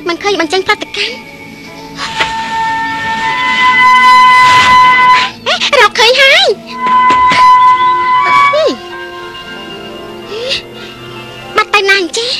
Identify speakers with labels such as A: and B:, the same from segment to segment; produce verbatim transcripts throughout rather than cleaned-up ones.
A: มันเคยมันจังปฏิกันเราเคยให้บัดไปนานเจ้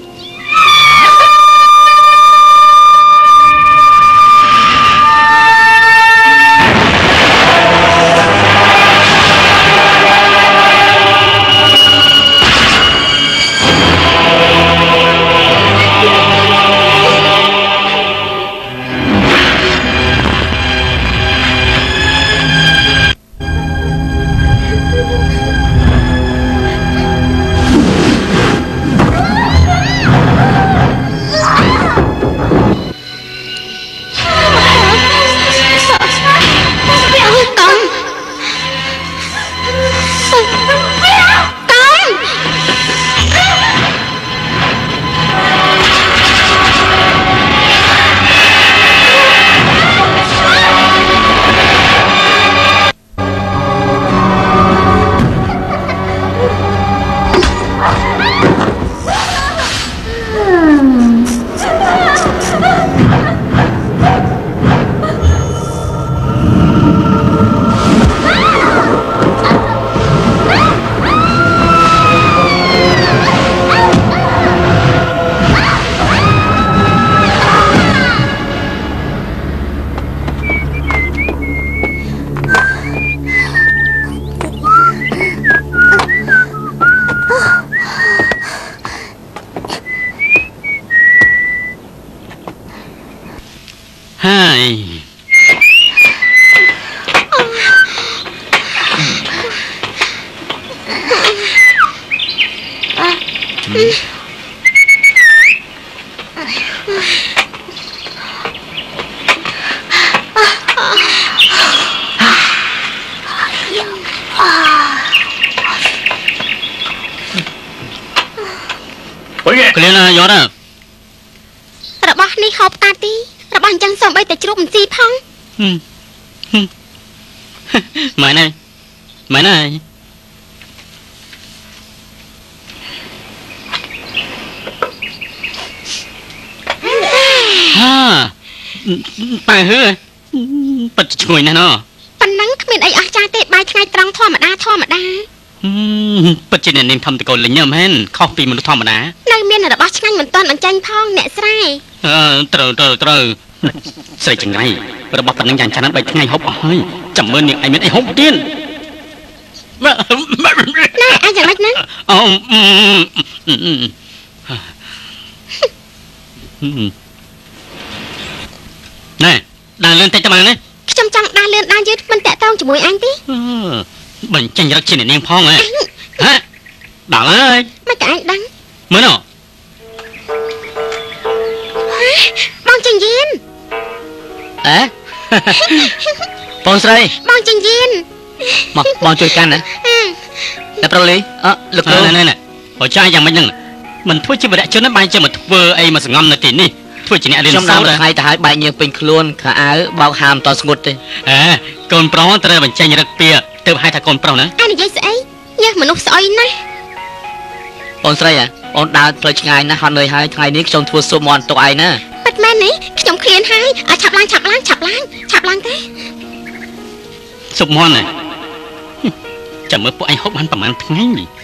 B: เกลียนะยอดอ่ะ
A: ระบาดนี่ขอบตาตีระบาดจังส่งไปแต่จุบมันจีพัง
B: หมายไหนหมายไหนฮ่าไปเฮ้ยปัดช่วยนะเนาะ
A: ปันนังขมิ้นไออาจารย์เตะใบไงตรังทอมาดาทอมาดา
B: ปัจจุบันเองทำตะโกนเลยเนี่ยแม่นข้าวปีมันทอมาดา
A: ในเมียนระบาดช่างเหมือนตอนอันจังพ่องเนี่ยใช่
B: เออเตอเตอเตอใส่จังไงระบาดปันนังยันชนะไปไงฮบเฮ้ยจำเมื่อเนี่ยไอเมียนไอฮบเตี้ยน
A: น่าไออย่างไรนะ
B: อ๋ออืมอืมอืมอืมนี่ด่าเลื่อนเตะจะมาเนี่ย
A: จำจังด่าเลื่อนด่ายืดมันแตะต้องจมูกอันที่
B: บันจังรักเช่นนี้พ่องเลยฮะด่าเลย
A: ไม่กล้าดัง
B: เมื่อเนาะ
A: มองจังยิน
B: เอ๊ะปองใส่
A: มองจังยิน
B: มองมองช่วยกันนะแต่ประเดี๋ยวอ่ะลึกเลยนั่นน่ะหัวใจยังไม่ยังมันทั่วชีวิตจนนั้นใบจะมาทั่วไอ้มาสงบนาทีนี่ทั่วจีเนี่ยเรียนเศร้าเลยใครแต่หายใบยังเป็นคล้วนขาอ้าเบาหามตอนสงบเลยเอ๊ะคนปล้องแต่บันจังรักเปียเติมให้ถ้าคนปล้องนะ
A: อันนี้ยังไงยังมนุษย์สอยนะ
B: ปองใส่อ่ะปองดาวเลยไงนะฮันเลยให้ไงนี้ชมทัวร์โซมอนตัวไอ้นะ
A: ปัดแม่นี่ขยมเคลียนให้อ่ะฉับล้างฉับล้างฉับล้างฉับล้างเต้
B: โซมอนน่ะจะเมื่อพวกไอ้ฮบมันประมาณไง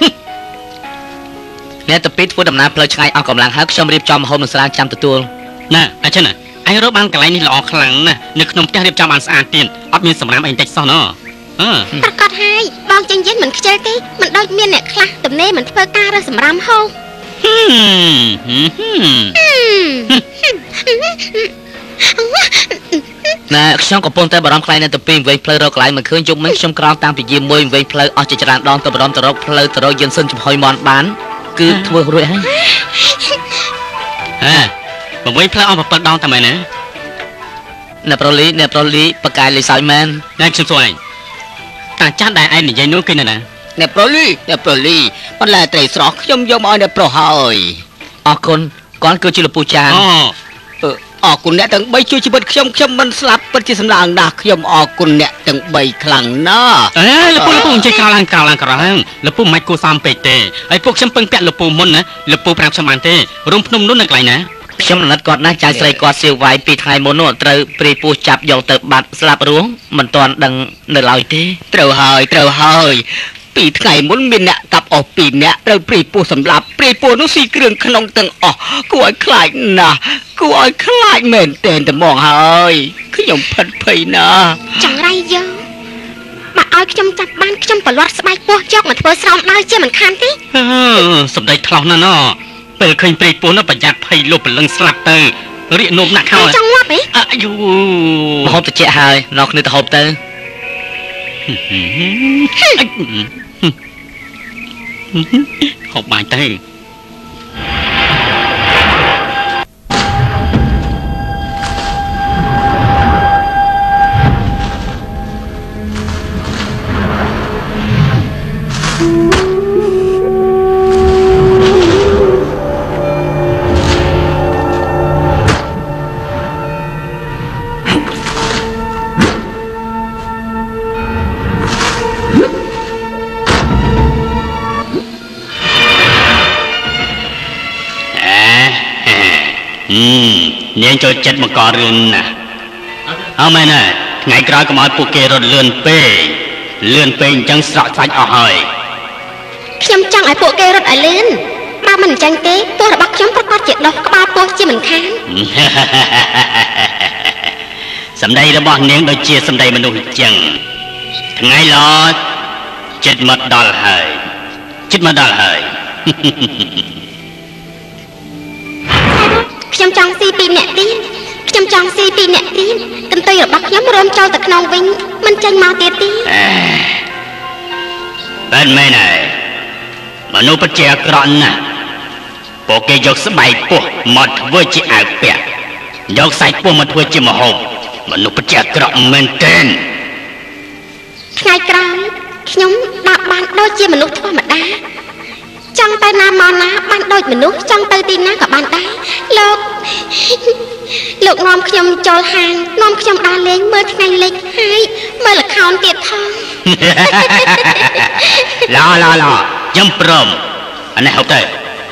B: เนี่ยตะปิดพูดดำน้ำเพลย์ไงเอากำลังฮักชมรีบจอมโฮมสลาจำตัวน่ะไอ้เช่นน่ะไอ้รถบังกะไรนี่หล่อขลังน่ะนึกขนมแก้วรีบจอมอันสะอาดเตียนอัดมีสมรามไอ้เด็กซ้อนเนาะ
A: ประกาศให้บางจังเย็นเหมือนเจอตีมันได้เมียนเนี่ยคลาดำเน่เหมือนเพื่อการเราสมรามเฮา
B: น่ะช่องกับปนแต่บารมคลายในตะปีเวเพลย์เรากลายมันคืนจุกมันช่องกราวตามปีเยี่ยมมวยเวเพลย์เอาจิจารดองตะบารมตะรกเพลย์ตะรกยันซึนจุพอยมอนบ้านคือทัวร์รวยให้ฮะบอกเวเพลย์เอามาเปิดดองทำไมเนี่ยเนี่ยโปรลีเนี่ยโปรลีประกายเลยสายแมนนี่ชิมสวยการจัดได้ไอ้หนุ่มยัยนู้นกินน่ะนะเนี่ยโปรลีเนี่ยโปรลีมันแหละไตรสอกยมยมเอาเนี่ยโปรหอยออกคนก่อนคือจิลปูจานเออออกคุณเนี่ยตั้งใบช่วยชีวิตขยมขยมมันสลับปฏิสัมพันธ์ดักขยมออกคุณเนี่ยตั้งใบคลังเนาะเออแล้วพวกแล้วพวกใจกลางกลางกลางแล้วพวกไมโครซามเปเตไอ้พวกฉันเพิ่งแปะแล้วพวกมันนะแล้วพวกปราบสมานเตรุ่มพนมนุ่นอะไรนะខ្ញុំណិតគាត់ណាស់ចៅស្រីគាត់សៀវវាយពីថ្ងៃមុននោះត្រូវព្រាយពោះចាប់យកទៅបាត់ស្លាប់រស់មិនទាន់ដឹងនៅឡើយទេត្រូវហើយត្រូវហើយពីថ្ងៃមុនមានអ្នកកាប់អស់ពីរនាក់ត្រូវព្រាយពោះសម្លាប់ព្រាយពោះនោះស៊ីគ្រឿងក្នុងទាំងអស់គួរឲ្យខ្លាចណាស់គួរឲ្យខ្លាចមែនទែនតែមកហើយខ្ញុំផិតភ័យណាស់
A: ចង្រៃយើងបើឲ្យខ្ញុំចាប់បានខ្ញុំប្រឡាត់ស្បែកពោះយកមកធ្វើស្រោមដល់ជាមិនខានទេ
B: សម្ដីថ្លោះណាស់ណោះពេលឃើញព្រាយពោះនោះប្រយ័ត្នភ័យលុបព្រលឹងស្លាប់ទៅរៀកនោមណាស់ហើយ
A: ចង់ងាប់ហ៎
B: អាយូមហូបតិចហើយនៅគ្នាទៅហូបទៅហូបបាញ់ទៅនាងចូលចិត្តមកករឿងណាអើមែនណាថ្ងៃក្រោយកុំឲ្យពួកគេរត់លឿនពេកលឿនពេកអញ្ចឹងស្រក់សាច់អស់ហើយ
A: ខ្ញុំចង់ឲ្យពួកគេរត់ឲ្យលឿនបើមិនអញ្ចឹងទេពោះរបស់ខ្ញុំប្រកាសជាដោះក្បាលពោះជាមិនខាន
B: សម្ដីរបស់នាងដូចជាសម្ដីមនុស្សអញ្ចឹងថ្ងៃល្អចិត្តមកដល់ហើយចិត្តមកដល់ហើយ
A: ខ្ញុំចង់ស៊ីពីរអ្នកទៀតខ្ញុំចង់ស៊ីពីរអ្នកទៀតកន្ទុយរបស់ខ្ញុំរួមចូលទៅក្នុងវិញមិនចេញមកទៀតទេ
B: បែរមែនហើយមនុស្សពិតជាអាក្រក់ណាស់ពួកគេយកស្បែកពស់មកធ្វើជាអាវពាក់យកសាច់ពស់មកធ្វើជាម្ហូបមនុស្សពិតជាអាក្រក់មែនទែន
A: ថ្ងៃក្រោយខ្ញុំដាក់បានដូចជាមនុស្សធម្មតាចង់ទៅណាមកណាបានដូចមនុស្សចង់ទៅទីណាក៏បានដែរលោកលោកនាំខ្ញុំចូលហាងនាំខ្ញុំដើរលេងមើលថ្ងៃលិចហើយមើលល្ខោនទៀតផង
B: ឡឡឡខ្ញុំព្រមអានេះហូបទៅ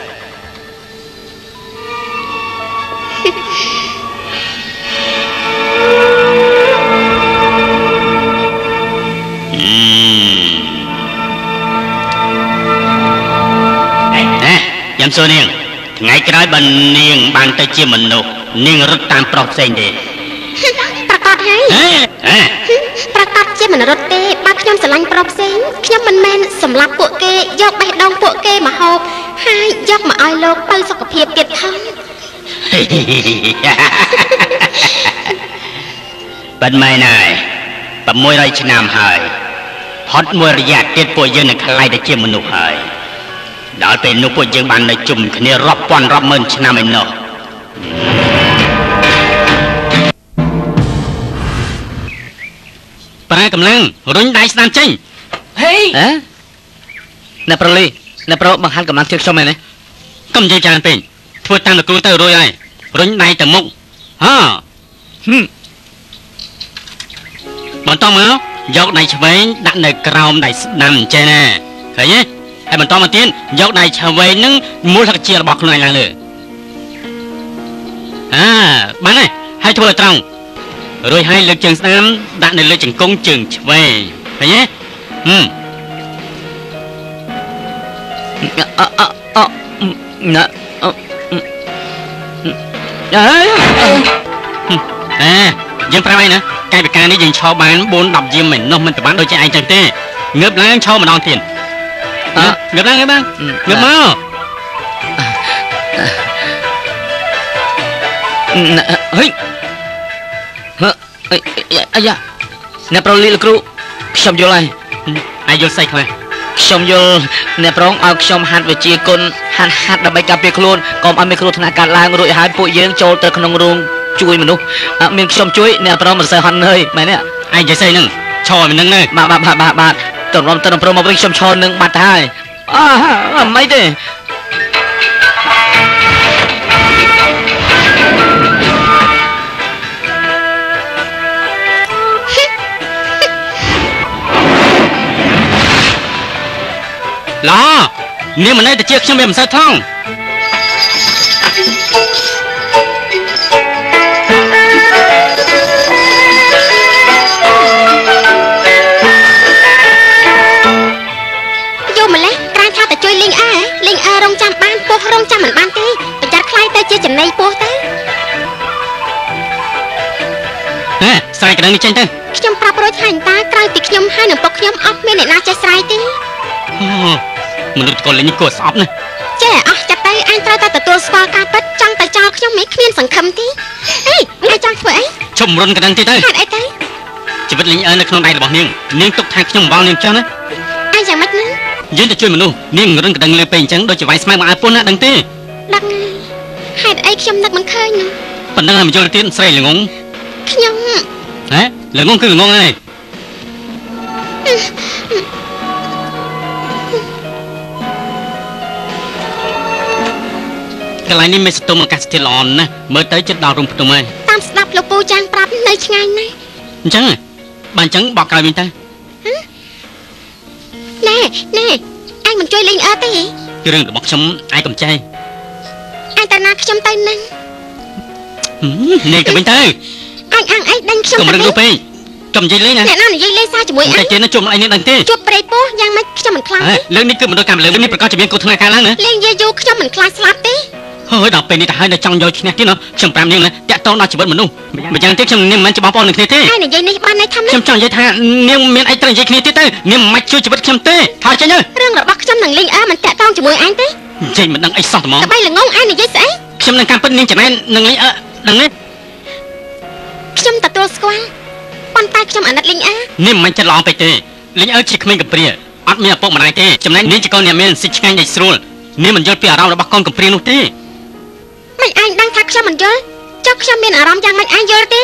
B: ខ្ញុំសួរនាងថ្ងៃក្រោយបើនាងបានទៅជាមនុស្សនាងរត់តាមប្រុសផ្សេងទេ
A: ប្រកាសហើយប្រកាសជាមិនរត់ទេបើខ្ញុំស្រឡាញ់ប្រុសផ្សេងខ្ញុំមិនមែនសម្លាប់ពួកគេយកបេះដូងពួកគេមកហូបហើយយកមកឲ្យលោកទៅសុខភាពទៀតផង
B: បាត់ម៉ែណែប្រមូលរយឆ្នាំហើយផុតមួយរយៈទៀតពួកយើងនឹងខ្លាយទៅជាមនុស្សហើយដល់ពេលនោះពួកយើងបាននៅជុំគ្នារាប់ពាន់រាប់ម៉ឺនឆ្នាំឯណោះប្រែកម្លាំងរុញដៃស្នាមចេញ
C: ហេ
B: ហ៎អ្នកប្រុសលីអ្នកប្រុសបង្ហាត់កម្លាំងជើងខ្ញុំឯនេះកុំនិយាយច្រើនពេកធ្វើតាមនគរទៅរួចហើយរុញដៃទៅមុខហាហឹមបន្តមកយកដៃឆ្វេងដាក់នៅក្រោមដៃស្ដាំចេះណាឃើញទេហើយបន្តមកទៀតយកដៃឆ្វេងនឹងមូលសក្តិរបស់ខ្លួនឯងឡើងលើអាបានហើយហើយធ្វើឲ្យត្រង់រួចហើយលើកជើងស្ដាំដាក់នៅលើជង្គង់ជើងឆ្វេងឃើញទេហឹមអអអណាអអេយើងប្រាប់ឯណាកាយវិការនេះយើងឈរបានបួនដប់យាមមិននោះមិនទៅបានដូចជាឯងចឹងទេងើបឡើងឈរម្ដងទៀតអើងើបឡើងងើបឡើងងើបមកហេហេអាយ៉ាអ្នកប្រុសលីលោកគ្រូខ្ញុំយល់ហើយអាយយល់ស្អីខ្លះខ្ញុំយល់អ្នកប្រងឲ្យខ្ញុំហាត់វិជាគុណហាត់ហាត់ដើម្បីការពារខ្លួនកុំឲ្យមានគ្រោះថ្នាក់កើតឡើងរួចហើយពួកយើងចូលទៅក្នុងរោងជួយមនុស្សមានខ្ញុំជួយអ្នកប្រងមិនសូវហត់នឿយមែនទេឯងនិយាយស្អីហ្នឹងឈរមិននឹងទេបាទបាទបាទបាទទៅរំទៅប្រងមកវិញខ្ញុំឈរនឹងបាត់ទៅហើយអឺមិនទេឡនាងមិននៅតែជាខ្ញុំមិនសូវថង
A: រងចាំមិនបានទេប្រយ័ត្នខ្លាយទៅជាចំណីពោះទៅ
B: ហេស្រ័យកណ្ដឹងនេះចេញទៅ
A: ខ្ញុំប្រាប់រួចហើយតាក្រៅពីខ្ញុំហើយនឹងពុកខ្ញុំអត់មានអ្នកណាចេះស្រ័យទេ
B: អូមនុស្សកូនលេងនេះគួរស្អប់ណាស់
A: ចេះអស់ចិត្តទៅអញត្រូវតែទទួលស្គាល់ការពិតចង់តែចោលខ្ញុំមិនគ្មានសង្ឃឹមទេអេអញចង់ធ្វើអី
B: ជំរុនកណ្ដឹងទីទៅ
A: ហេតុអីទៅ
B: ជីវិតលេងអើនៅក្នុងដៃរបស់នាងនាងទុកថាខ្ញុំអំបល់នាងចឹងណា
A: អញយ៉ាងម៉េចណា
B: យើងទៅជួយមនុស្សនាងរឹងកណ្ដឹងលើពេកអញ្ចឹងដូចជាវាយស្មៅមកឲ្យពុនណាដឹងទេ
A: ដឹងហេតុអីខ្ញុំនឹកមិនឃើញនោះ
B: ប៉ុណ្ណឹងហើយមិនយល់ទៀតស្រីល្ងង
A: ខ្ញុំ
B: ហ៎ល្ងងគឺល្ងងហើយកន្លែងនេះមានសតុំអាកាសធាតុល្អណាស់មើលទៅចិត្តដល់រំភ្នំហើយ
A: តាមស្ដាប់លោកពូចាងប្រាប់នៅឆ្ងាយណាស់
B: អញ្ចឹងបើអញ្ចឹងបកក្រោយវិញទៅ
A: ណែណែអញមិនជួយលេងអើទេ
B: រឿងរបស់ខ្ញុំឯងកំចៃ
A: អញតាណាខ្ញុំទៅនឹង
B: នេះទៅវិញទៅ
A: អញអងអីដេញខ្ញុំ
B: កុំរឹងរូបពេកកុំនិយាយលេងណា
A: អ្នកណានិយាយលេងសារជាមួយអញ
B: តែចេះណាជុំអីនេះដឹងទេ
A: ជួបប្រេពោះយ៉ាងម៉េចខ្ញុំមិនខ្លាចទេ
B: លើកនេះគឺមនុស្សកម្មលើកនេះប្រកាសជាមានគូថ្នាក់ខាងឡើងណា
A: លេងយាយូខ្ញុំមិនខ្លាចស្លាប់ទេ
B: ហើយដល់ពេលនេះទៅហើយនៅចង់យកឈ្នះទៀតណាខ្ញុំប្រាប់នាងណាតាក់តងដល់ជីវិតមនុស្សម្យ៉ាងទៀតខ្ញុំនាងមិនមែនជាបងប្អូននឹងគ្នាទេ
A: ហើយនិយាយនេះបានន័យថាម៉េច
B: ខ្ញុំចង់និយាយថានាងមានអីត្រូវនិយាយគ្នាទៀតទៅនាងមិនមកជួយជីវិតខ្ញុំទេហើយចេញទៅ
A: រឿងរបស់ខ្ញុំនឹងលេងអើមិនតាក់តងជាមួយអញទេ
B: និយាយមិនដឹងអីសោះត្មង
A: តែបីល្ងងអញនិយាយស្អី
B: ខ្ញុំនឹងកម្មពិតនាងចំណែននឹងលេងអើដឹងទេ
A: ខ្ញុំទទួលស្គាល់ប៉ុន្តែខ្ញុំអាណិតលេងអើ
B: នាងមិនចិត្តល្អពេកទេលេងអើជាក្មេងកំព្រាអត់មានឪពុកម្ដាយទេចំណែកនាងជាកូនអ្នកមានសិទ្ធិឆ្ងាញ់ដេកស្រួលនាងមិនយល់ពីអារម្មណ៍របស់កូនកំព្រានោះទេ
A: មិនអញដឹងថាខ្ញុំមិនយល់ចុះខ្ញុំមានអារម្មណ៍យ៉ាងម៉េចអញយល់ទេ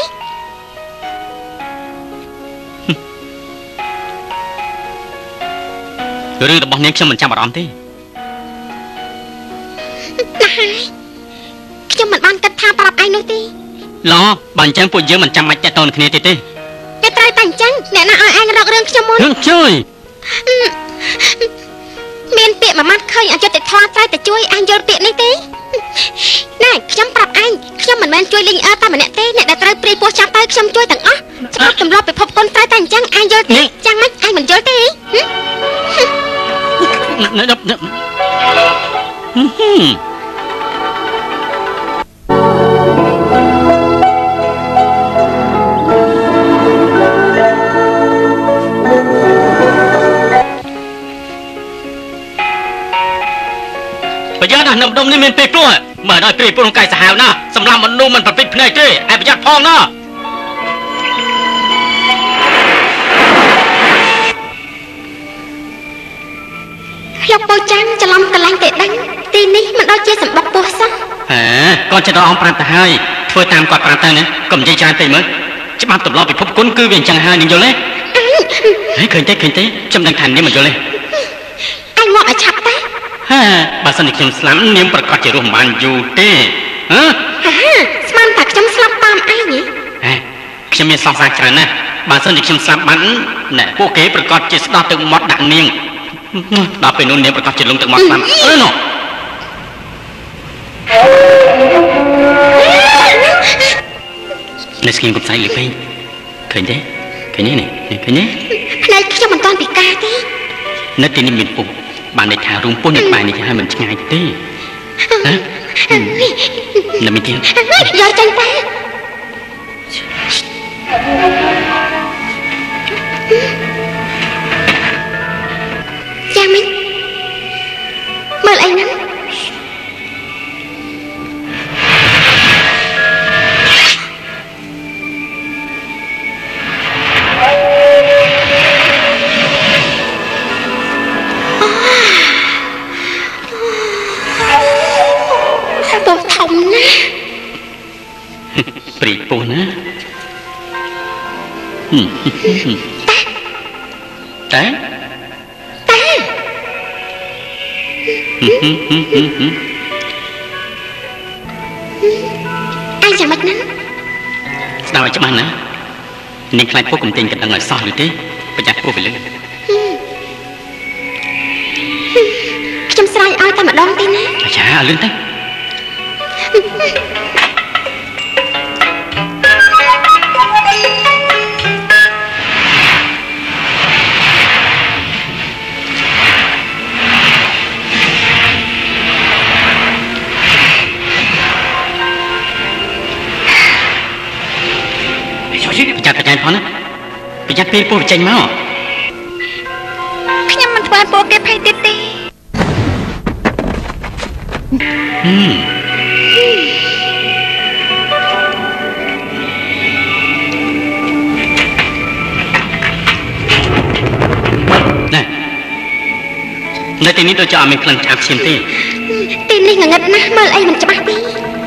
B: រឿងរបស់នាងខ្ញុំមិនចាំអារម្មណ៍ទេ
A: ណាខ្ញុំមិនបានគិតថាប្រាប់អញនោះទេ
B: ឡោបើអញ្ចឹងពួកយើងមិនចាំបាច់តាក់ទងគ្នាទេទេ
A: គេត្រូវតែអញ្ចឹងអ្នកណាឲ្យអញរករឿងខ្ញុំមុន
B: ជួយ
A: មានពាក្យមួយម៉ាត់ឃើញអយុត្តិធម៌ត្រូវតែជួយអញយល់ពាក្យនេះទេណែខ្ញុំប្រាប់អញខ្ញុំមិនមែនជួយលេងអើតែម្នាក់ទេអ្នកដែលត្រូវព្រាយពោះចាប់ទៅខ្ញុំជួយទាំងអស់ច្បាប់ទម្លាប់ពិភពគុណត្រូវតែអញ្ចឹងអញយល់ទេចាំមិនអញមិនយល់ទេ
B: ប្រយ័ត្នណាស់នៅម្ដុំនេះមានពេលព្រោះមើលដល់ពេលព្រោះកាយសាហាវណាស់សម្រាប់មនុស្សមិនប្រព្រឹត្តភ្នែកទេឯប្រយ័ត្នផងណា
A: លោកពូចាំងច្រឡំកន្លែងតែដេញទីនេះមិនដូចជាសម្បុកពោះសោះ
B: ហេគាត់ចិត្តដល់អង្គប្រាប់ទៅហើយធ្វើតាមគាត់ប្រាប់ទៅណាកុំនិយាយច្រើនពេកមើលច្បាប់ទម្លាប់ពិភពគុណគឺវាអញ្ចឹងហើយនាងយល់ទេហេឃើញទេឃើញទេខ្ញុំដឹងថានាងមិនយល់ទេ
A: អញមកឲ្យឆាប់តា
B: ហេបើសិនជាខ្ញុំស្លាប់នាងប្រកាសជារស់មិនបានយូរទេហ៎
A: ស្មានតែខ្ញុំស្លាប់តាមអញហ៎
B: ហេខ្ញុំមានសង្សារច្រើនណាស់បើសិនជាខ្ញុំស្លាប់បានណែពួកគេប្រកាសជាស្ដោះទឹកមាត់ដាក់នាងដល់ពេលនោះនាងប្រកាសជាលងទឹកមាត់ស្លាប់អឺណូនេះស្គីមកផ្សាយលីពេញឃើញទេឃើញទេនេះឃើញទេ
A: ផ្នែកខ្ញុំមិនតាន់ពិការទេ
B: នៅទីនេះមានពុកបានន័យថារូមពុះនៅក្បែរនេះហើយមិនឆ្ងាយទេហ៎នៅមានទៀត
A: យកចេញទៅយ៉ាងម៉េចមើលអីហ្នឹងពោះធំណាស់
B: ព្រីពោះណាតែ
A: តែអញចាំមិនណា
B: ស្ដាប់ឲ្យច្បាស់ណានាងខ្លាចពោះកុំទិញកណ្ដឹងឲ្យសោះឬទេប្រយ័ត្នពោះវាលឺ
A: ខ្ញុំស្រែកឲ្យតែម្ដងទេណា
B: អាចាឲ្យលឿនទៅពេលពូចេញមក
A: ខ្ញុំមិនធ្វើពួកគេភ័យទៀតទេ
B: ហឹមនៅទីនេះដូចជាអត់មានក្លិនឆ្អាបឈាមទេ
A: ទីនេះងងឹតណាស់មើលអីមិនច្បាស់ទេ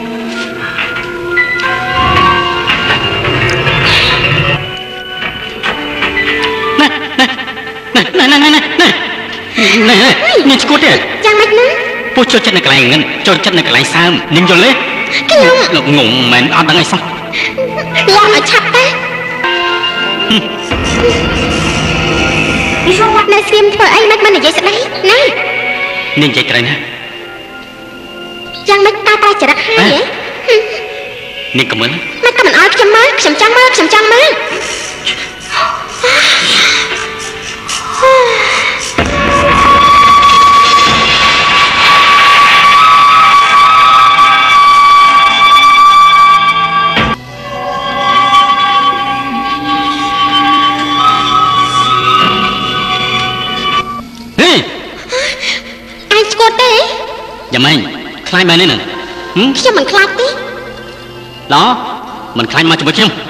B: ណែណែណែណែណែណែនេះឈួតទេ
A: យ៉ាងម៉េចណា
B: ពូចូលចិត្តនៅកន្លែងហ្នឹងចូលចិត្តនៅកន្លែងសើមនាងយល់ទេ
A: ខ្ញុំ
B: ងងមិនអត់ដឹងអីសោះ
A: ឡងឲ្យឆាប់ទេនៅស្គីមធ្វើអីមិនមិននិយាយស្ដីណា
B: នាងនិយាយត្រូវណា
A: យ៉ាងម៉េចតើតែចរិតហើយ
B: នាងកុំមើល
A: មិនក៏មិនអោយខ្ញុំមើលខ្ញុំចង់មើលខ្ញុំចង់មើល
B: យ៉ាងម៉េចខ្លាចមែនទេនឹង
A: ខ្ញុំមិនខ្លាចទេ
B: ឡោមិនខ្លាចមកជាមួយខ្ញុំ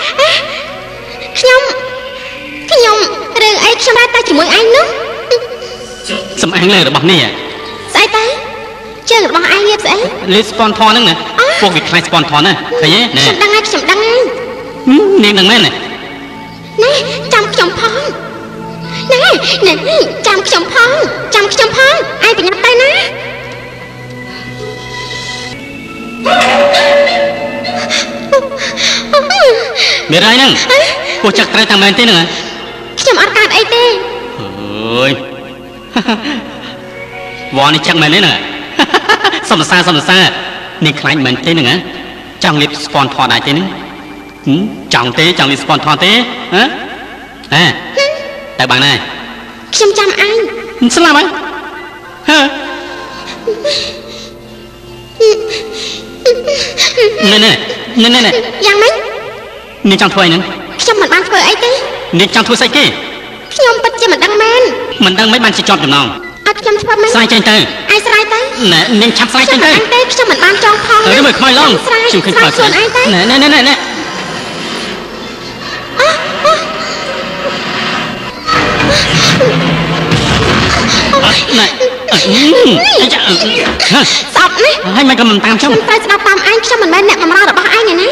A: ខ្ញុំខ្ញុំរឿងអីខ្ញុំរត់តែជាមួយឯងនោះ
B: សំអាងលើរបស់នេះ
A: ស្អីទៅជើងរបស់ឯងនេះស្អី
B: លេស្ពនថនហ្នឹងណាពួកវាខ្លាចស្ពនថនណាឃើញទេ
A: ខ្ញុំដឹងហើយខ្ញុំដឹងហើយ
B: នាងដឹងមែនទេ
A: ណែចាំខ្ញុំផងណែណែចាំខ្ញុំផងចាំខ្ញុំផងឯងប្រញាប់ទៅណា
B: មានអីហ្នឹងពួកចាក់ត្រូវតាមមែនទេហ្នឹង
A: ខ្ញុំអត់កាត់អីទេ
B: អើយវ៉ានេះចាក់មែនទេហ្នឹងសំសាសំសានេះខ្លាញ់មែនទេហ្នឹងចង់លៀបស្ពនថតដែរទេហ្នឹងចង់ទេចង់លៀបស្ពនថតទេហ៎ហ៎តែបានហើយ
A: ខ្ញុំចាំឯង
B: ស្លាប់ហើយហ៎ណែណែណែណែ
A: យ៉ាងម៉េច
B: នាងចង់ធ្វើអីហ្នឹង
A: ខ្ញុំមិនបានធ្វើអីទេ
B: នាងចង់ធ្វើស្អីគេ
A: ខ្ញុំពិតជាមិនដឹងមែន
B: មិនដឹងមិនបានជាជាប់ចំណង
A: អត់ខ្ញុំធ្វើមែន
B: ស្រាយចេញទៅ
A: ឯងស្រាយទៅ
B: ណែនាងឆាប់ស្រាយចេញទៅ
A: ទេខ្ញុំមិនបានចង់ផង
B: ទេមើលខ្មៅឡងខ្ញុំឃើញខ្មៅ
A: ខ្លួនឯងទៅ
B: ណែណែណែណែណែណែអីចា
A: ស្អប់នេះ
B: ហើយមិនក៏មិនតាមខ្ញុំ
A: ខ្ញុំត្រូវស្ដាប់តាមឯងខ្ញុំមិនមែនអ្នកបម្រើរបស់ឯងទេណា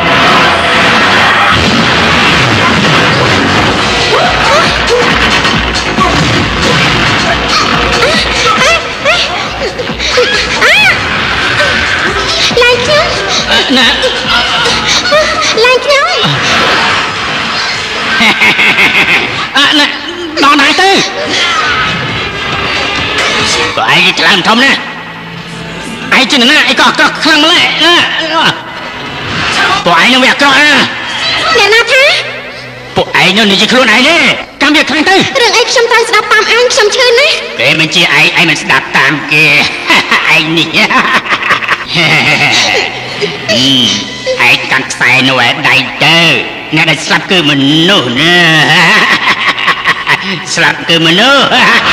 A: ឡើងខ្ញុំ
B: ណែ
A: ឡើងខ្ញុំ
B: អ่ะណែដល់ណាទៅបើឯងឆ្លាមធំណាឯងជាណាឯងក៏អាក្រក់ខ្លាំងម្ល៉េះណាពួកឯងនឹងវាអាក្រក់ណា
A: អ្នកណាថា
B: ពួកឯងនឹងនិយាយខ្លួនឯងទេកម្មវាខ្លាំងទៅ
A: រឿងអីខ្ញុំត្រូវស្ដាប់តាមឯងខ្ញុំឈឺណាស់
B: គេមិនជាឯងឯងមិនស្ដាប់តាមគេឯងនេះឯងកាន់ខ្សែនោះឯដៃទៅអ្នកដែលស្លាប់គឺមនុស្សណាស្លាប់គឺមនុស្ស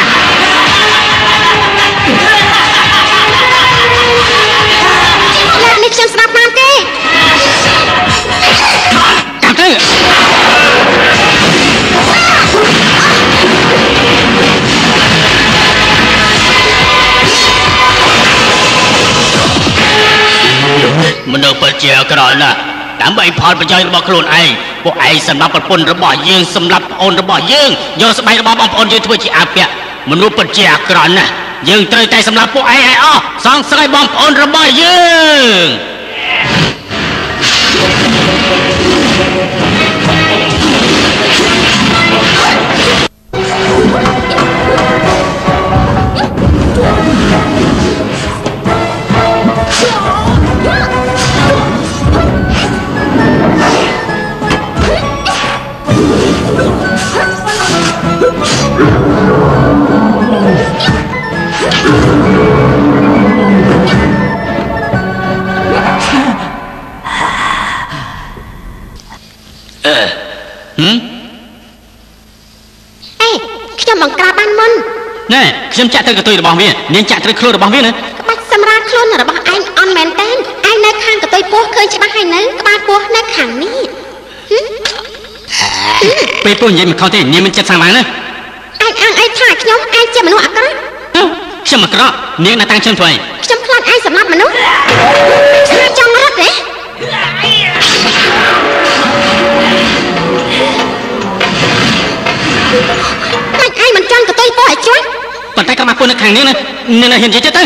A: លើកនេះខ្ញុំស្ដាប់បានទេ
B: តាមទៅមនុស្សពិតជាអាក្រក់ណាស់ដើម្បីផលប្រយោជន៍របស់ខ្លួនឯងពួកឯងសម្រាប់ប្រពន្ធរបស់យើងសម្រាប់ប្អូនរបស់យើងយកស្បែករបស់បងប្អូនយើងធ្វើជាអាពាក់មនុស្សពិតជាអាក្រក់ណាស់យើងត្រូវតែសម្រាប់ពួកឯងឲ្យអស់សងស្រីបងប្អូនរបស់យើង
A: បង្ក្រាបបានមុន
B: ណែខ្ញុំចាក់ទៅកតុយរបស់វានាងចាក់ទៅខ្លួនរបស់វាណា
A: ក្បាច់សម្រាប់ខ្លួនរបស់ឯងអន់មែនតើឯងនៅខាងកតុយពោះឃើញច្បាស់ហើយនៅក្បាលពោះនៅខាងនេះ
B: ពេលពោះនិយាយមិនខុសទេនាងមិនចិត្តសាំងណា
A: ឯងអាងអីថាខ្ញុំឯងជាមនុស្សអាក្រក់
B: ខ្ញុំអាក្រក់នាងណាតាំងខ្ញុំធ្វើអី
A: ខ្ញុំខ្លាចឯងសម្រាប់មនុស្សថាចង់រត់ទេមិនឯងមិនចង់កតុយពោះឲ្យជួយ
B: ប៉ុន្តែក៏មកពោះនៅខាងនេះណានាងហ៊ាននិយាយទៅ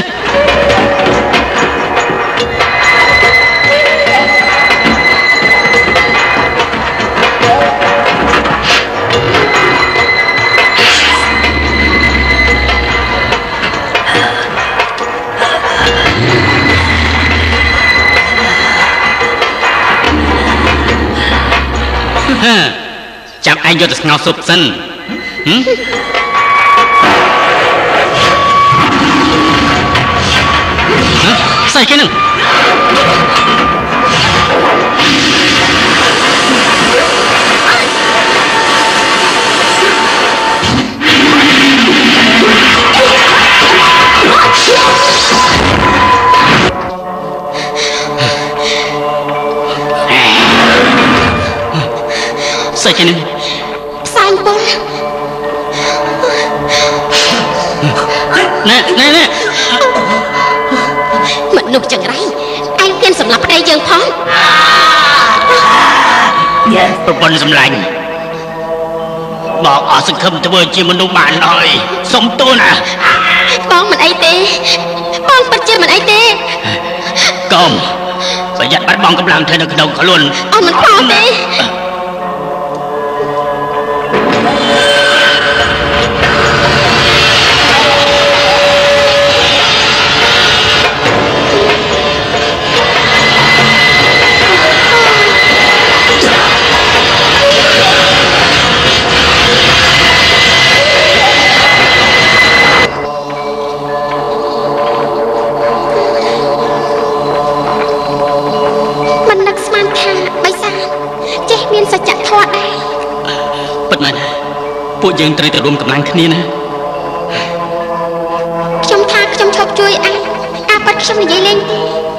B: ចាប់ឯងយកទៅស្ងោរស៊ុបសិនហឹមស្អីគេនឹងស្អីគេនឹង
A: ផ្សែងពុល
B: ណែណែណែ
A: មនុស្សចង្រៃឯងហ៊ានសម្លាប់ប្តីយើងផង
B: ប្រពន្ធសម្លាញ់បងអស់សង្ឃឹមធ្វើជាមនុស្សបានហើយសុំទោសណា
A: បងមិនអីទេបងពិតជាមិនអីទេ
B: កុំប្រយ័ត្នបាត់បង់កម្លាំងធ្វើនៅក្នុងខ្លួន
A: អូនមិនខុសទេ
B: ពួកយើងត្រូវតែរួមកម្លាំងគ្នាណា
A: ខ្ញុំថាខ្ញុំឈប់ជួយឯងអាប៉ាត់ខ្ញុំនិយាយលេងទេ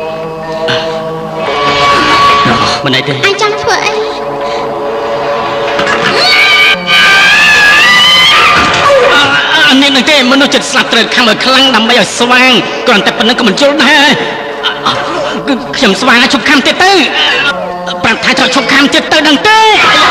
B: មិនអីទេ
A: ឯងចង់ធ្វើអី
B: អានេះនឹងទេមនុស្សចិត្តស្លាប់ត្រូវខំឲ្យខ្លាំងដើម្បីឲ្យស្វាងគ្រាន់តែប៉ុណ្្នឹងក៏មិនជល់ដែរខ្ញុំស្វាងឲ្យឈប់ខំទៀតទៅប្រាប់ថាត្រូវឈប់ខំទៀតទៅដឹងទេ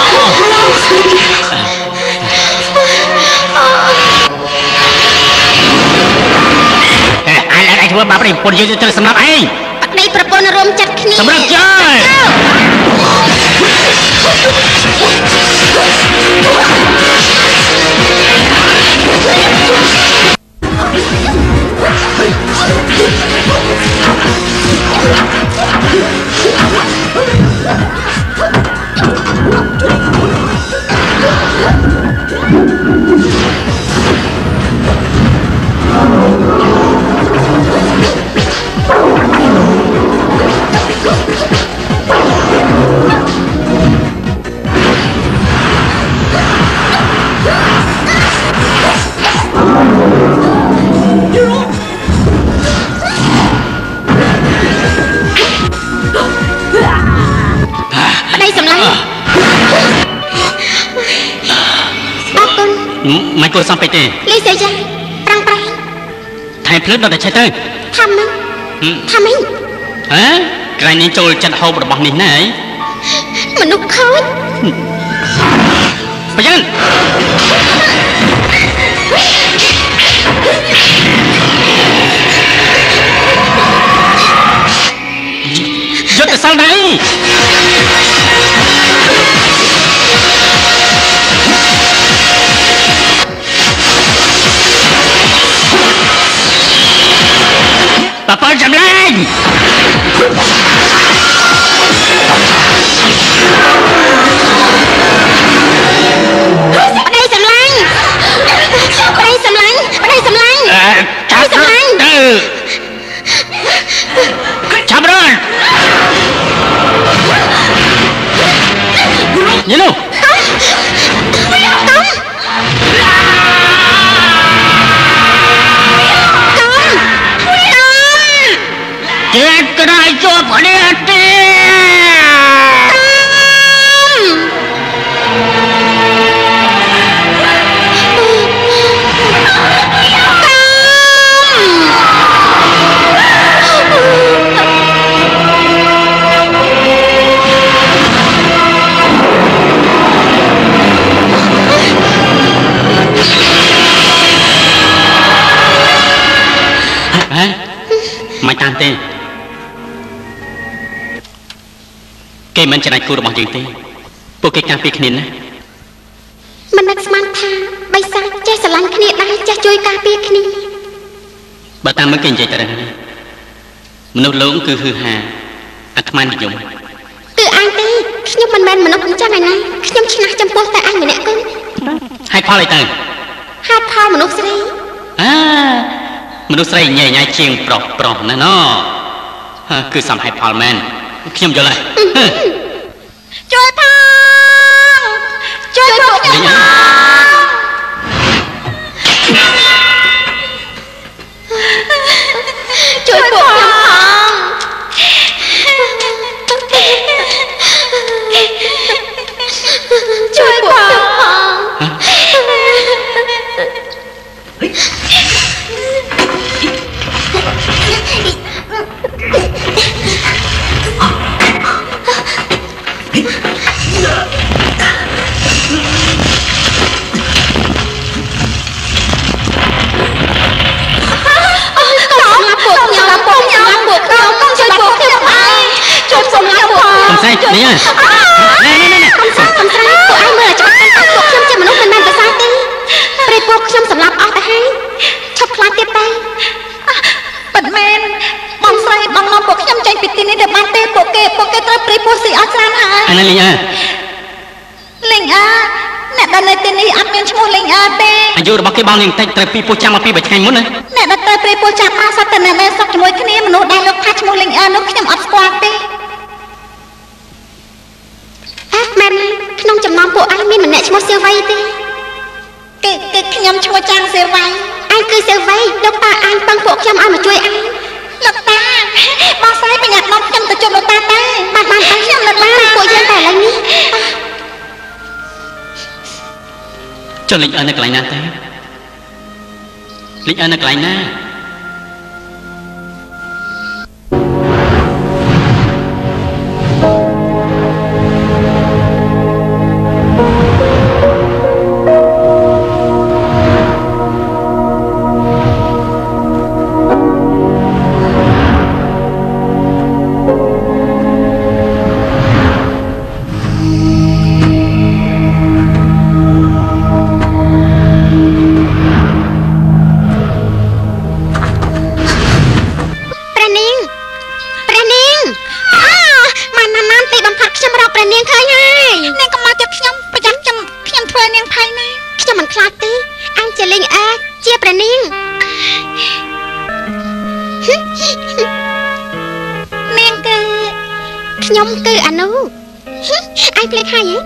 B: ធ្វើបាបប្រពន្ធយើងត្រូវសម្រាប់ឯង
A: ប្តីប្រពន្ធរួមចាត់គ្នា
B: សម្រាប់ចាមិនគួរសំពេចទេ
A: លីសេយ៉ាប្រាំងប្រៃ
B: ថែមភ្លើងដល់តែឆេះទៅ
A: ថាមិនថាមិន
B: ហ៎ក្រែងនេះចូលចិត្តហូបរបស់នេះណា
A: មនុស្សខូច
B: ប្រយ័ត្នយកទៅសល់ដៃប្រពន្ធសម្លាញ់
A: ប្តីសម្លាញ់ប្តីសម្លាញ់ប្តីសម្លាញ់
B: ចាប់សម្លាញ់ទៅចាប់រត់ទេគេមិនច្នៃគូរបស់យើងទេពួកគេការពារគ្នាណា
A: មិននឹកស្មានថាបិសាចចេះស្រឡាញ់គ្នាដែរចេះជួយការពារគ្នា
B: បើតាមមើលគេនិយាយទៅហ្នឹងមនុស្សលោកគឺហឺហាអាត្មានិយម
A: គឺអញទេខ្ញុំមិនមែនមនុស្សអញ្ចឹងឯណាខ្ញុំឆ្នះចំពោះតែអញម្នាក់គឹង
B: ហេតុផលអីទៅ
A: ហេតុផលមនុស្សស្រី
B: អាមនុស្សស្រីញ៉ៃញ៉ៃជាងប្រុសប្រុសណាណោគឺសំហេតុផលមែនខ្ញុំយល់ហើយ
A: ជួយផងជួយពួកខ្ញុំផងជួយពួកខ្ញុំផងជួយពួកខ្ញុំ
B: នេះនេះនេះ
A: កំសាកំសាពួកឯងមើលច្បាស់ថាពួកខ្ញុំជាមនុស្សមិនមែនប្រសាទទេព្រៃពួកខ្ញុំសម្លាប់អស់ទៅហើយឈប់ខ្លាចទៀតទៅពិតមែនបងស្រីបងនាំពួកខ្ញុំចេញពីទីនេះទៅបានទេពួកគេពួកគេត្រូវព្រៃពួកស៊ីអស់ច្រើនហើយ
B: អានេះលីងអើ
A: លីងអើអ្នកដែលនៅទីនេះអត់មានឈ្មោះលីងអើទេ
B: អាយុរបស់គេបងលីងតិចត្រូវពីពួកចាំមកពីមួយថ្ងៃមុនណា
A: អ្នកដែលត្រូវព្រៃពួកចាំមកសត្វតែអ្នកដែលសុខជាមួយគ្នាមនុស្សដែលលោកថាឈ្មោះលីងអើនោះខ្ញុំអត់ស្គាល់ទេមែនក្នុងចំណោមពួកឯងមានម្នាក់ឈ្មោះសៀវវៃទេគេគេខ្ញុំឈ្មោះចាំងសៀវវៃឯងគឺសៀវវៃលោកតាឯងពឹងពួកខ្ញុំឲ្យមកជួយឯងលោកតាបងស្រីបញ្ញាត់មកខ្ញុំទៅជួបលោកតាទេបានបានឯងខ្ញុំលោកតាពួកយើងតែឥឡូវនេះ
B: ចុះលីងអើនៅកន្លែងណាទេលីងអើនៅកន្លែងណា
A: ខ្ញុំគឺអានូឯងភ្លេចហើយហ៎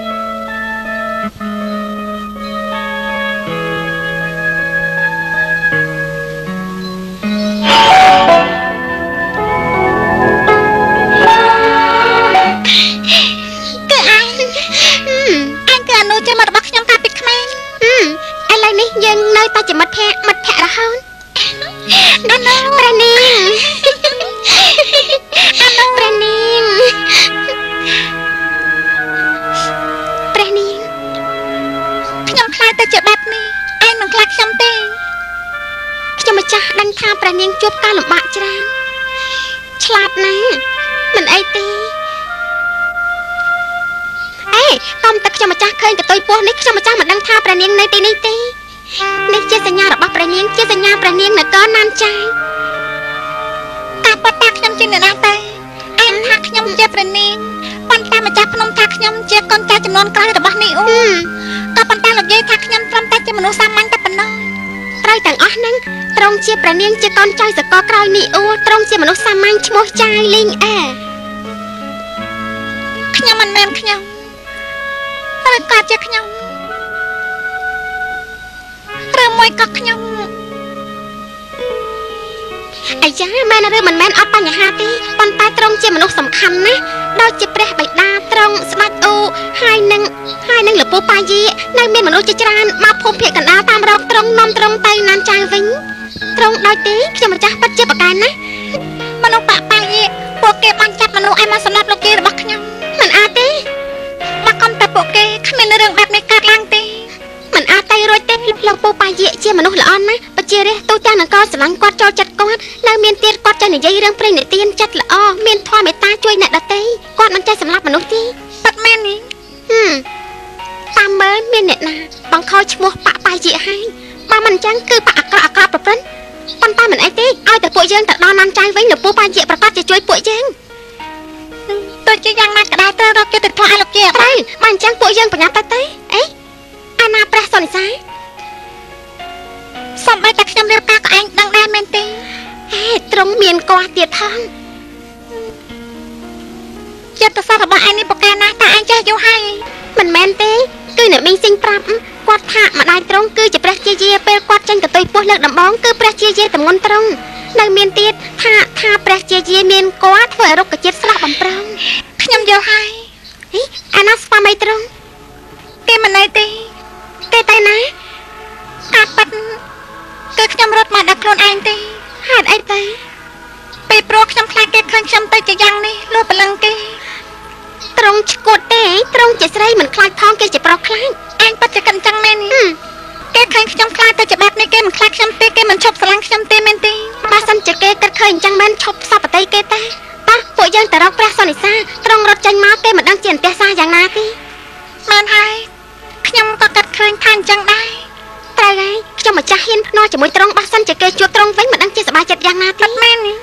A: យើងនៅតែជាមិត្តភក្តិមិត្តភក្តិរហូតអានូព្រះនាងអានូព្រះនាងព្រះនាងខ្ញុំខ្លាចទៅជាបែបនេះឯងមិនខ្លាចខ្ញុំទេខ្ញុំម្ចាស់ដឹងថាព្រះនាងជួបការលំបាកច្រើនឆ្លាតណាស់មិនអីទេអេតាមតែខ្ញុំម្ចាស់ឃើញកតុយពោះនេះខ្ញុំម្ចាស់មិនដឹងថាព្រះនាងនៅទីនេះទេនេះជាសញ្ញារបស់ព្រះនាងជាសញ្ញាព្រះនាងនគរណានចាយតាប៉ាតាខ្ញុំជាអ្នកណាទេឯងថាខ្ញុំជាព្រះនាងប៉ុន្តែម្ចាស់ភ្នំថាខ្ញុំជាកូនចៅចំនួនក្រោយរបស់នេះអូក៏ប៉ុន្តែលោកយាយថាខ្ញុំត្រឹមតែជាមនុស្សសាមញ្ញតែប៉ុណ្ណោះត្រូវទាំងអស់ហ្នឹងត្រង់ជាព្រះនាងជាកូនចៅសកលក្រោយនេះអូត្រង់ជាមនុស្សសាមញ្ញឈ្មោះចាយលីងអែខ្ញុំមិនមែនខ្ញុំឬក៏ជាខ្ញុំឬមួយក៏ខ្ញុំអាយ៉ាមែនឬមិនមែនអត់បញ្ហាទេប៉ុន្តែត្រង់ជាមនុស្សសំខាន់ណាស់ដូចជាព្រះបិតាត្រង់ស្ដេចអូហើយនឹងហើយនឹងលពូប៉ាយីនៅមានមនុស្សជាច្រើនមកភូមិភាគកណ្ដាលតាមរកត្រង់នាំត្រង់ទៅណានចាយវិញត្រង់ដោយទេខ្ញុំម្ចាស់ពិតជាប្រកែកណាស់មនុស្សប៉ាប៉ាយីពួកគេបានចាប់មនុស្សឲ្យមកសម្លាប់លោកយាយរបស់ខ្ញុំមិនអាចទេបើកុំតែពួកគេគ្មានរឿងបែបនេះកើតឡើងទេមិនអាចទៅរួចទេលោកពូប៉ាយីជាមនុស្សល្អណាស់បជារះទូទាំងនគរស្រឡាញ់គាត់ចូលចិត្តគាត់នៅមានទៀតគាត់ចេះនិយាយរឿងព្រេងនិទានចិត្តល្អមានធម៌មេត្តាជួយអ្នកដទៃគាត់មិនចេះសម្លាប់មនុស្សទេប៉ាត់មែននេះហឹមតាមមើលមានអ្នកណាបង្ខំឈ្មោះប៉ាក់ប៉ាយាហើយបើមិនអញ្ចឹងគឺប៉ាក់អាក្រក់អាក្រក់ប្រពន្ធប៉ុន្តែមិនអីទេឲ្យតែពួកយើងទៅដល់ណាន់ចៅវិញលោកពូប៉ាយាប្រកាសជាជួយពួកយើងទោះជាយ៉ាងណាក៏ដោយត្រូវរកយុត្តិធម៌ឲ្យលោកជាត្រូវបើអញ្ចឹងពួកយើងប្រញាប់ទៅទៅអីអាណាព្រះសុនិសាសំបីតែខ្ញុំរៀបការក៏ឯងដឹងដែរមែនទេហេត្រង់មានគាត់ទៀតផងចិត្តសាស្ត្ររបស់ឯងនេះប្រកែណាស់តែឯងចេះយល់ហើយមិនមែនទេគឺអ្នកមីងស៊ីងប្រាប់គាត់ថាម្ដាយត្រង់គឺជាព្រះជាយាពេលគាត់ចេញទៅទុយពោះលើកដំបងគឺព្រះជាយាតំងន់ត្រង់នៅមានទៀតថាថាព្រះជាយាមានគាត់ធ្វើឲ្យរុក្ខជាតិស្រស់បំប្រងខ្ញុំយល់ហើយហីអាណាស្វាមីត្រង់គេមិនអីទេគេតែណាការប៉ັດគឺខ្ញុំរត់មកដល់ខ្លួនឯងទេហេតុអីទៅពេលព្រោះខ្ញុំខ្លាចគេឃើញខ្ញុំទៅជាយ៉ាងនេះលួចព្រលឹងគេត្រង់ឈួតទេត្រង់ជាស្រីមិនខ្លាចផងគេជាប្រុសខ្លាចឯងប៉ັດជាកិនចឹងមែនគេឃើញខ្ញុំខ្លាចទៅជាបែបនេះគេមិនខ្លាចខ្ញុំទេគេមិនឈប់ស្រឡាញ់ខ្ញុំទេមែនទេបើសិនជាគេគិតឃើញចឹងមែនឈប់សពតិគេតាតោះពួកយើងទៅរកព្រះសុនិសាត្រង់រត់ចេញមកគេមិនដឹងជាអន្ទះសារយ៉ាងណាទេមែនហើយខ្ញុំក៏គិតឃើញថាអញ្ចឹងដែរត្រូវហើយខ្ញុំម្ចាស់ហ៊ានភ្នាល់ជាមួយត្រង់បើសិនជាគេជួបត្រង់វិញមិនដឹងជាសប្បាយចិត្តយ៉ាងណាទេមែនហឹម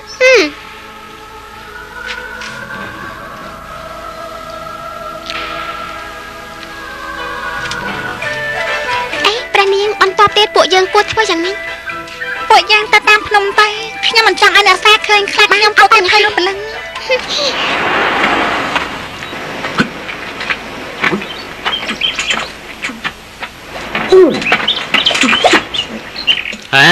A: អេព្រះនាងបន្តទៀតពួកយើងគួរធ្វើយ៉ាងនេះពួកយើងទៅតាមភ្នំទៅខ្ញុំមិនចង់ឲ្យអ្នកសាឃើញខ្លាចខ្ញុំទៅតែឲ្យលុបព្រលឹង
B: ហ៎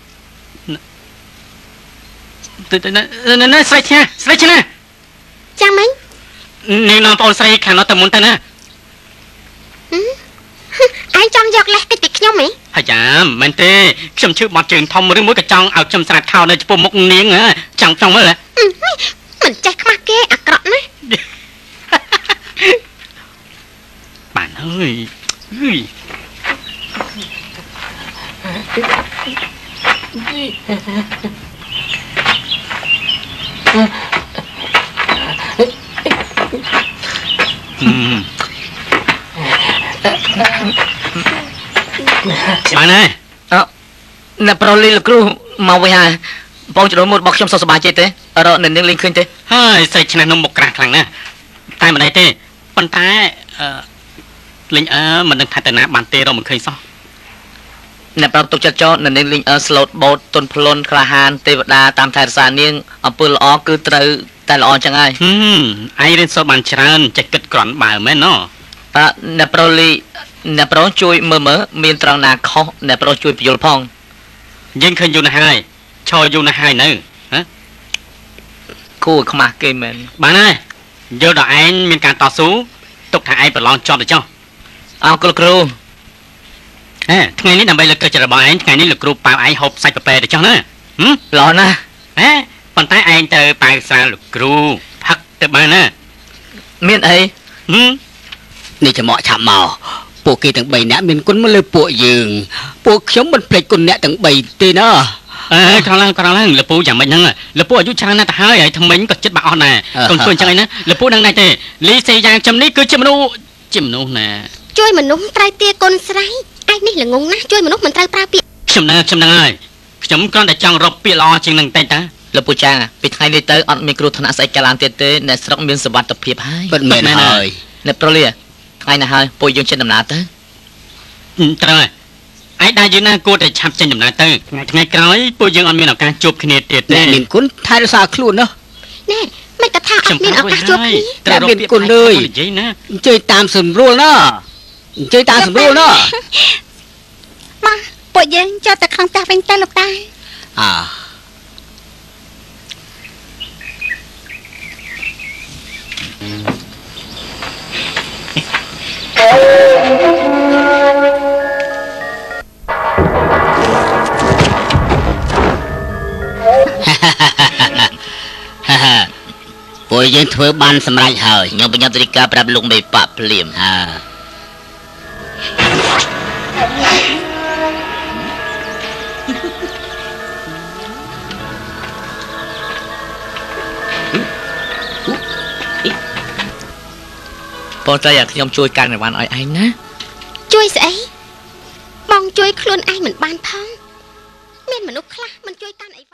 B: ទៅទៅណែស្រីឆ្ងាស្រីឆ្ងា
A: ចាំមិញ
B: នាងនាំបងស្រីខាងនោះទៅមុនទៅណា
A: ឯងចង់យកលេសតិចពីខ្ញុំហ៎
B: ហើយចាមែនទេខ្ញុំឈឺបាត់ជើងធំឬមួយក៏ចង់ឲ្យខ្ញុំស្រាតខោនៅចំពោះមុខនាងចង់ចង់មើល
A: មិនចេះខ្មាស់គេអាក្រក់ណាស់
B: បានហើយហឺបានហើយអឺអ្នកប្រុសលីលោកគ្រូមកវិញហើយបងចរុលមួយរបស់ខ្ញុំសុខសប្បាយចិត្តទេរកនៅនាងលេងឃើញទេហើយស្រីឆ្នះនំមុខក្រាស់ខ្លាំងណាស់តែមិនអីទេប៉ុន្តែអឺលេងអើមិនដឹងថាទៅណាបានទេរកមិនឃើញសោះអ្នកប្រុសទុកចិត្តចោលនៅនាងលេងអើស្លូតបូតទុនភ្លុនក្លាហានទេវតាតាមថែរក្សានាងអំពើល្អគឺត្រូវតែល្អចឹងហើយហឹមឯងរៀនសូត្របានច្រើនចេះគិតក្រន់បើមែនណ៎អឺអ្នកប្រុសលីអ្នកប្រុសជួយមើលមើលមានត្រង់ណាខុសអ្នកប្រុសជួយបញ្យល់ផងយើងឃើញយូរណាស់ហើយឈរយូរណាស់ហើយនៅហ៎គួរខ្មាស់គេមែនបានហើយយល់ដល់ឯងមានការតស៊ូទុកថាឯងប្រឡងជាប់ទៅចុះអរគុណគ្រូហេថ្ងៃនេះដើម្បីលើកទឹកចិត្តរបស់ឯងថ្ងៃនេះលោកគ្រូប៉ាវឯងហូបសាច់ប៉ែទៅចុះណាហឹមល្អណាស់ហេប៉ុន្តែឯងទៅប៉ាវស្រាលលោកគ្រូផឹកទៅបានណាមានអីហឹមនេះច្រមុះឆាប់មកពួកគេទាំង3នាក់មានគុណមកលើពួកយើងពួកខ្ញុំមិនភ្លេចគុណអ្នកទាំង3ទេណាអើក្រឡើងក្រឡើងលពូយ៉ាងម៉េចហ្នឹងលពូអាយុច្រើនណាស់ទៅហើយហើយថ្មិញក៏ចិត្តបាក់អស់ដែរកុំធ្វើអញ្ចឹងឯណាលពូដឹងដែរទេលីសេយ៉ាងចំនេះគឺជាមនុស្សជាមនុស្សណា
A: ជួយមនុស្សត្រូវទាគុណស្រ័យឯនេះល្ងងណាស់ជួយមនុស្សមិនត្រូវប្រើពាក្យ
B: ខ្ញុំដឹងខ្ញុំដឹងហើយខ្ញុំគ្រាន់តែចង់រកពាក្យល្អជាងនឹងតែតាលពូចាពីថ្ងៃនេះទៅអត់មានគ្រោះថ្នាក់ស្អីកើតឡើងទៀតទេអ្នកស្រុកមានសុវត្ថិភាពហើយពិតមែនហើយអ្នកប្រុសលីថ្ងៃណាហើយពួកយើងចេញដំណើរទៅត្រូវហើយឯងដែរយើងណាគួរតែឆាប់ចេញដំណើរទៅថ្ងៃថ្ងៃក្រោយពួកយើងអត់មានឱកាសជួបគ្នាទៀតទេមានគុណថែរក្សាខ្លួនណា
A: ណែមិនក៏ថាអត់មានឱកាសជួបគ្នា
B: តែមានគុណលើយនិយាយណាអញ្ជើញតាមសម្រួលណាអញ្ជើញតាមសម្រួលណា
A: មកពួកយើងចូលទៅក្នុងផ្ទះវិញទៅលោកតា
B: អើពួកយើងធ្វើបានសម្រេចហើយខ្ញុំបញ្ញាតរីកាប្រាប់លោកមេប៉ាក់ភ្លាមអើปอใจอยากยอมช่วยกันในวันอ้อยไอ้นะ
A: ช่วยสิบองช่วยคลุนไอ้เหมือนบ้านพ้องเม่นมนุษย์คลามันช่วยกันไอ้